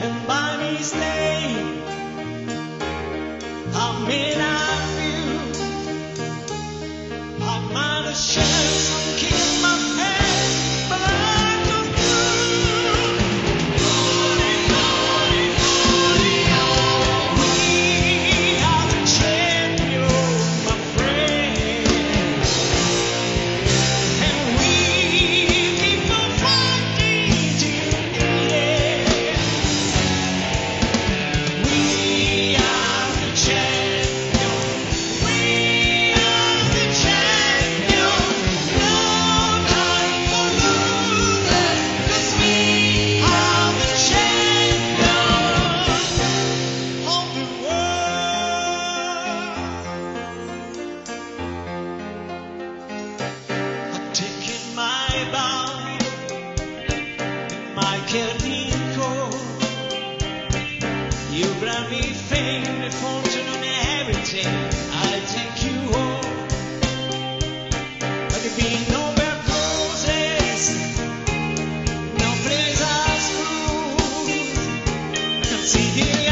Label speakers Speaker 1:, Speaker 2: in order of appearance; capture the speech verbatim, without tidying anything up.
Speaker 1: and by mistake I may not feel I might have shed some kiss my face, but I don't do. We are the champions, my friend, and we keep on fighting till the end. We are the champions. We are the champions. No time for losers, 'cause we are the champions of the world. I've taken my bow in my Chernico. You brought me fame, and fortune, and everything. I take you home, but there be no bad roses, no place I screw. I can see the